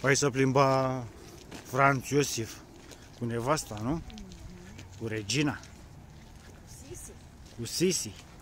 Păi să plimba Franz Iosif cu nevasta, nu? Cu Regina. Sisi. Cu Sisi.